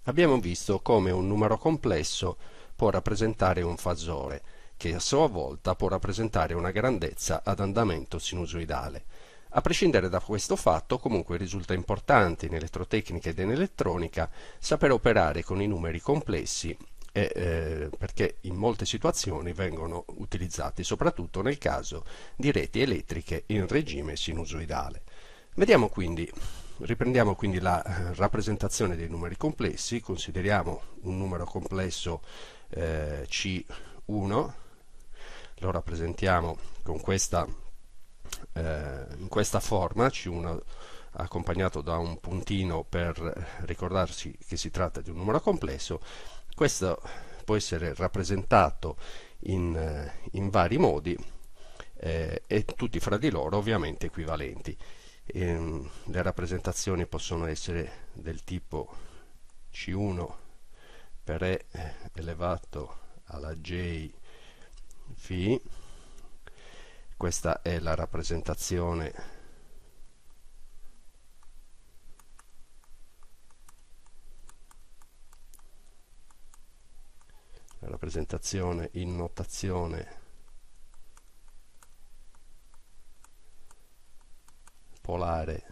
Abbiamo visto come un numero complesso può rappresentare un fasore, che a sua volta può rappresentare una grandezza ad andamento sinusoidale. A prescindere da questo fatto, comunque risulta importante in elettrotecnica ed in elettronica sapere operare con i numeri complessi perché in molte situazioni vengono utilizzati, soprattutto nel caso di reti elettriche in regime sinusoidale. Vediamo quindi Riprendiamo quindi la rappresentazione dei numeri complessi, consideriamo un numero complesso C1, lo rappresentiamo con in questa forma, C1 accompagnato da un puntino per ricordarsi che si tratta di un numero complesso. Questo può essere rappresentato in vari modi e tutti fra di loro ovviamente equivalenti. Le rappresentazioni possono essere del tipo C1 per E elevato alla J φ. Questa è la rappresentazione in notazione polare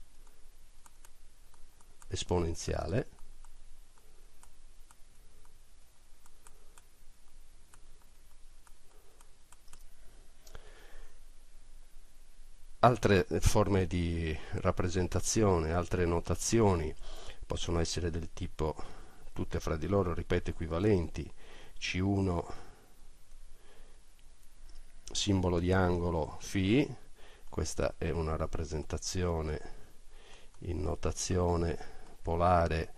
esponenziale. Altre forme di rappresentazione, altre notazioni possono essere del tipo tutte fra di loro, ripeto, equivalenti. C1 simbolo di angolo φ, questa è una rappresentazione in notazione polare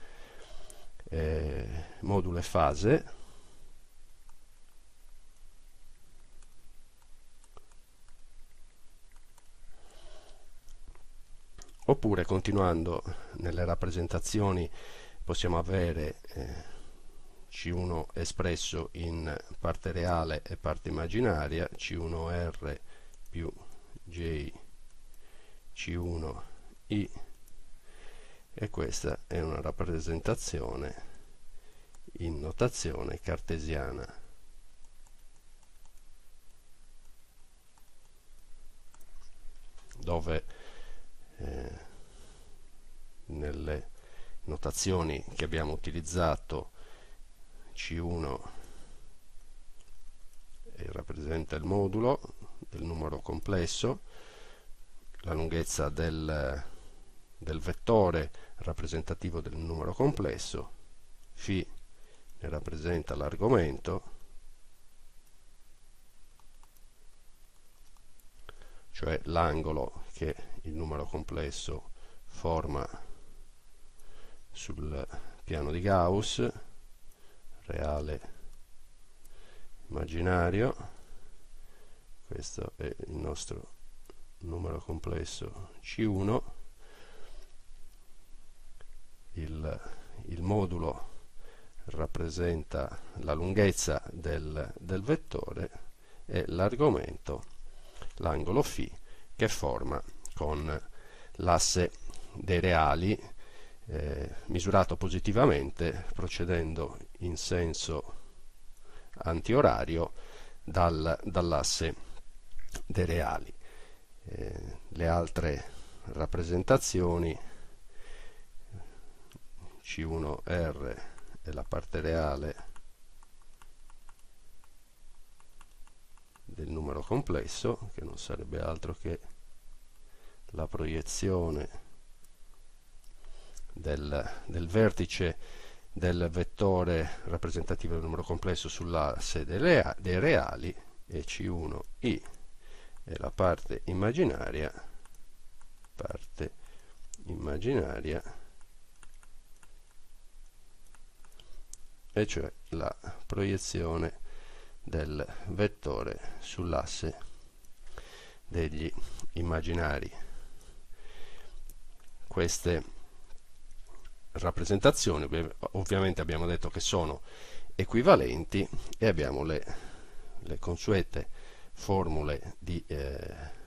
modulo e fase. Oppure, continuando nelle rappresentazioni, possiamo avere C1 espresso in parte reale e parte immaginaria, C1R più J C1I, e questa è una rappresentazione in notazione cartesiana. Dove nelle notazioni che abbiamo utilizzato C1 rappresenta il modulo del numero complesso, la lunghezza del vettore rappresentativo del numero complesso, φ ne rappresenta l'argomento, cioè l'angolo che il numero complesso forma sul piano di Gauss, reale immaginario. Questo è il nostro numero complesso C1. Il modulo rappresenta la lunghezza del vettore e l'argomento l'angolo φ che forma con l'asse dei reali misurato positivamente procedendo in senso antiorario dall'asse dei reali. Le altre rappresentazioni, C1R è la parte reale del numero complesso, che non sarebbe altro che la proiezione del vertice del vettore rappresentativo del numero complesso sull'asse dei reali, e C1I è la parte immaginaria e cioè la proiezione del vettore sull'asse degli immaginari. Queste rappresentazioni ovviamente abbiamo detto che sono equivalenti e abbiamo le consuete formule di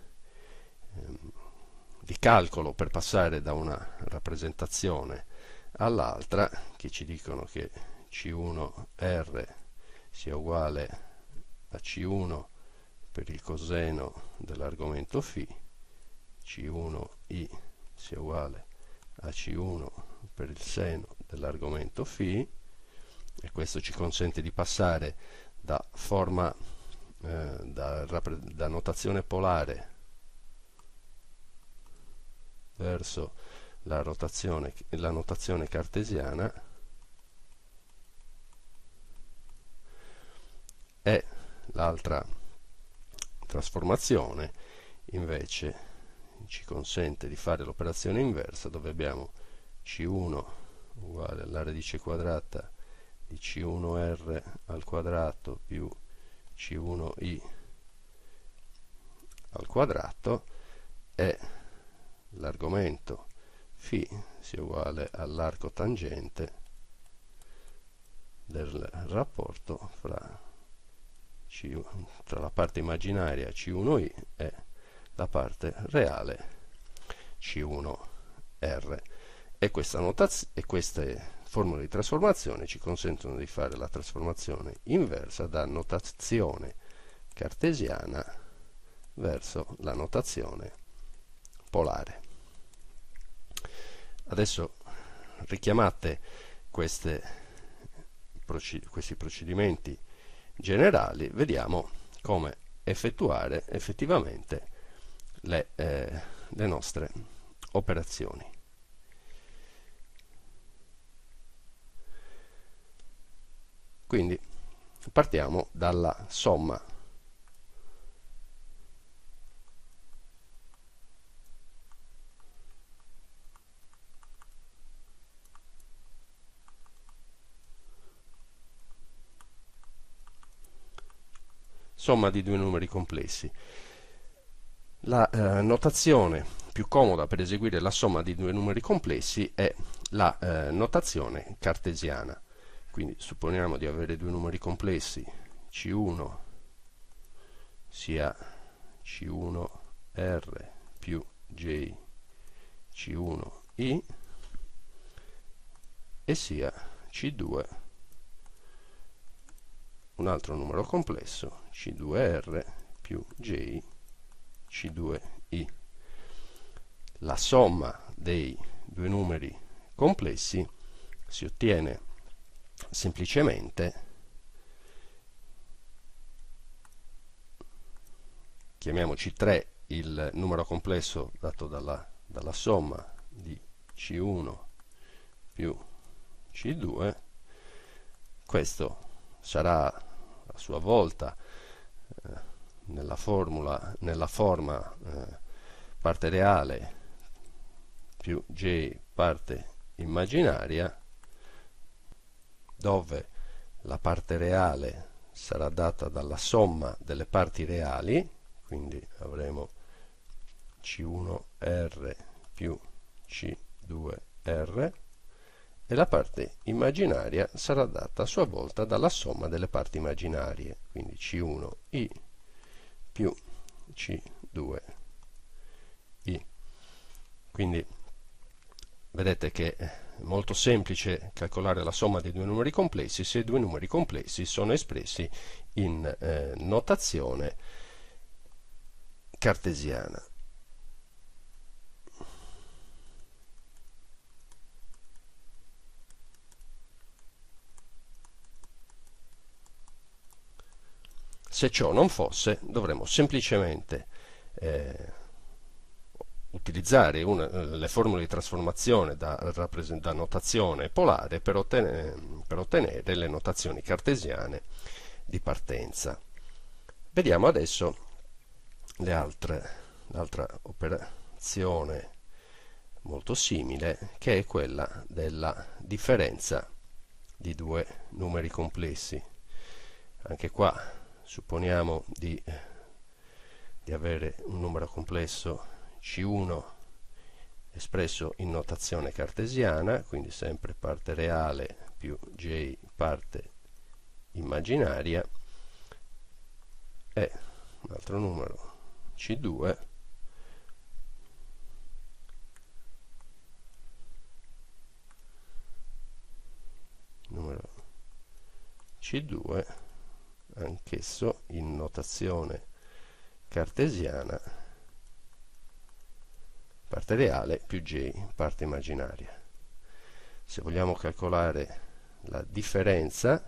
calcolo per passare da una rappresentazione all'altra, che ci dicono che C1R sia uguale a C1 per il coseno dell'argomento φ, C1I sia uguale a C1 per il seno dell'argomento φ, e questo ci consente di passare da forma da notazione polare verso la notazione cartesiana, e l'altra trasformazione invece ci consente di fare l'operazione inversa, dove abbiamo C1 uguale alla radice quadrata di C1R al quadrato più C1I al quadrato, e l'argomento φ sia uguale all'arco tangente del rapporto fra la parte immaginaria C1I e la parte reale C1R. E queste formule di trasformazione ci consentono di fare la trasformazione inversa da notazione cartesiana verso la notazione polare. Adesso, richiamate questi procedimenti generali, vediamo come effettuare effettivamente le nostre operazioni. Quindi partiamo dalla somma di due numeri complessi. La notazione più comoda per eseguire la somma di due numeri complessi è la notazione cartesiana. Quindi supponiamo di avere due numeri complessi, C1 sia C1R più J C1I e sia C2 un altro numero complesso, C2R più J C2I. La somma dei due numeri complessi si ottiene semplicemente, chiamiamoci 3 il numero complesso dato dalla somma di C1 più C2, questo sarà a sua volta nella forma parte reale più J parte immaginaria, dove la parte reale sarà data dalla somma delle parti reali, quindi avremo C1R più C2R, e la parte immaginaria sarà data a sua volta dalla somma delle parti immaginarie, quindi C1I più C2I. Quindi vedete che è molto semplice calcolare la somma dei due numeri complessi se i due numeri complessi sono espressi in notazione cartesiana. Se ciò non fosse, dovremmo semplicemente utilizzare le formule di trasformazione da notazione polare per ottenere le notazioni cartesiane di partenza. Vediamo adesso l'altra operazione molto simile, che è quella della differenza di due numeri complessi. Anche qua supponiamo di avere un numero complesso C1 espresso in notazione cartesiana, quindi sempre parte reale più J parte immaginaria, e un altro numero C2 C2, anch'esso in notazione cartesiana, parte reale più J, parte immaginaria. Se vogliamo calcolare la differenza,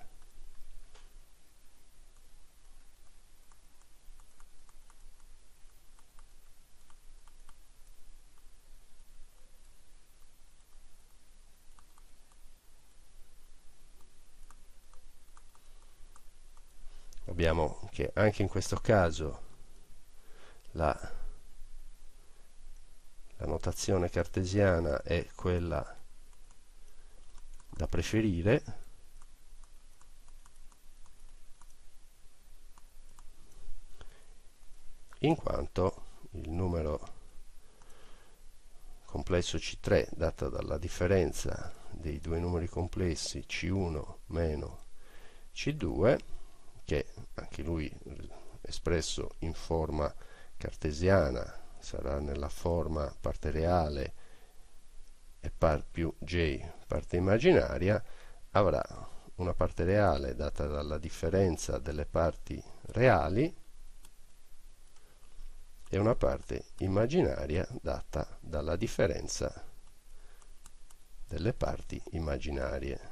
abbiamo che anche in questo caso la notazione cartesiana è quella da preferire, in quanto il numero complesso C3 dato dalla differenza dei due numeri complessi C1 meno C2, che anche lui espresso in forma cartesiana sarà nella forma parte reale e più J parte immaginaria, avrà una parte reale data dalla differenza delle parti reali e una parte immaginaria data dalla differenza delle parti immaginarie.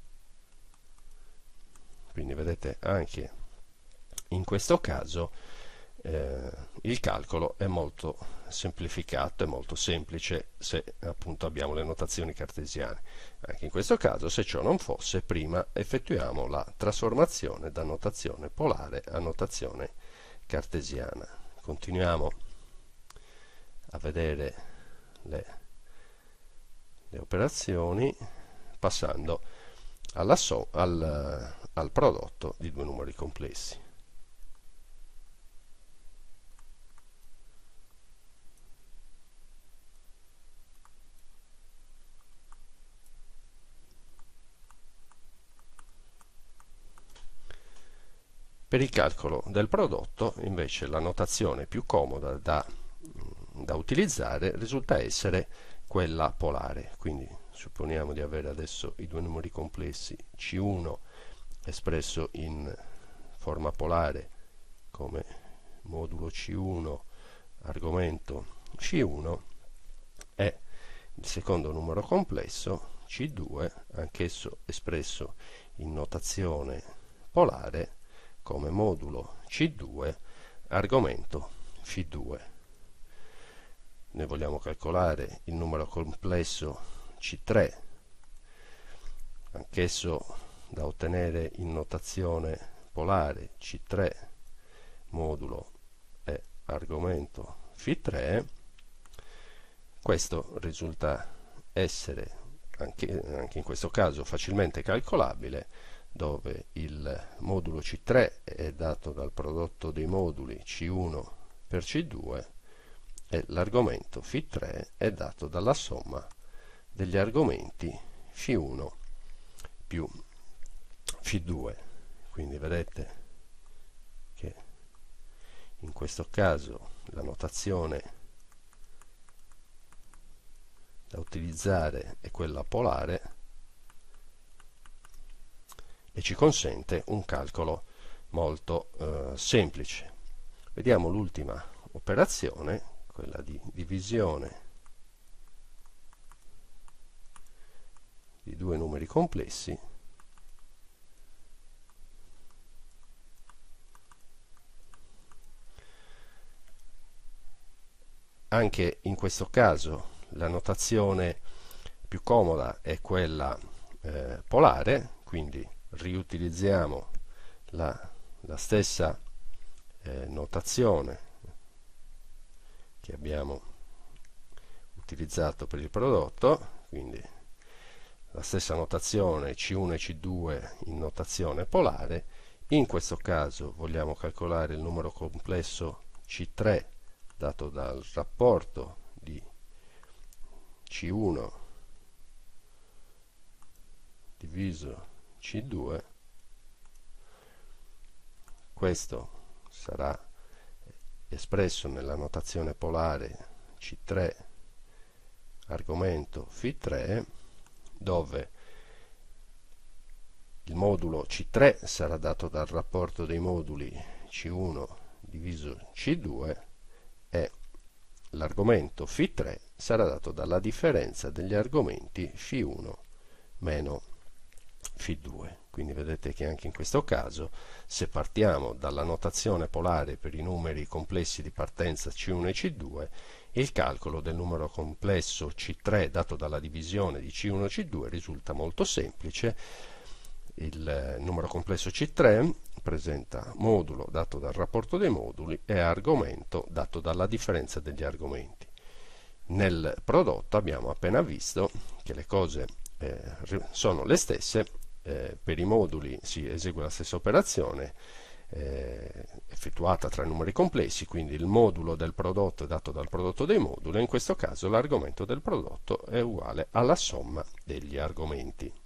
Quindi vedete, anche in questo caso il calcolo è molto semplificato, è molto semplice se appunto abbiamo le notazioni cartesiane. Anche in questo caso, se ciò non fosse, prima effettuiamo la trasformazione da notazione polare a notazione cartesiana. Continuiamo a vedere le operazioni passando al prodotto di due numeri complessi. Per il calcolo del prodotto, invece, la notazione più comoda da utilizzare risulta essere quella polare. Quindi supponiamo di avere adesso i due numeri complessi C1 espresso in forma polare come modulo C1 argomento C1 e il secondo numero complesso C2, anch'esso espresso in notazione polare come modulo C2 argomento Φ2. Noi vogliamo calcolare il numero complesso C3, anch'esso da ottenere in notazione polare C3 modulo e argomento Φ3. Questo risulta essere anche in questo caso facilmente calcolabile, dove il modulo C3 è dato dal prodotto dei moduli C1 per C2 e l'argomento Φ3 è dato dalla somma degli argomenti Φ1 più Φ2. Quindi vedete che in questo caso la notazione da utilizzare è quella polare e ci consente un calcolo molto semplice. Vediamo l'ultima operazione, quella di divisione di due numeri complessi. Anche in questo caso la notazione più comoda è quella polare, quindi riutilizziamo la stessa notazione che abbiamo utilizzato per il prodotto, quindi la stessa notazione C1 e C2 in notazione polare. In questo caso vogliamo calcolare il numero complesso C3 dato dal rapporto di C1 diviso C2. Questo sarà espresso nella notazione polare C3 argomento Φ3, dove Il modulo C3 sarà dato dal rapporto dei moduli C1 diviso C2 e l'argomento Φ3 sarà dato dalla differenza degli argomenti Φ1 meno Φ2. Quindi vedete che anche in questo caso, se partiamo dalla notazione polare per i numeri complessi di partenza C1 e C2, il calcolo del numero complesso C3 dato dalla divisione di C1 e C2 risulta molto semplice. Il numero complesso C3 presenta modulo dato dal rapporto dei moduli e argomento dato dalla differenza degli argomenti. Nel prodotto abbiamo appena visto che le cose sono le stesse. Per i moduli si esegue la stessa operazione effettuata tra i numeri complessi, quindi il modulo del prodotto è dato dal prodotto dei moduli, e in questo caso l'argomento del prodotto è uguale alla somma degli argomenti.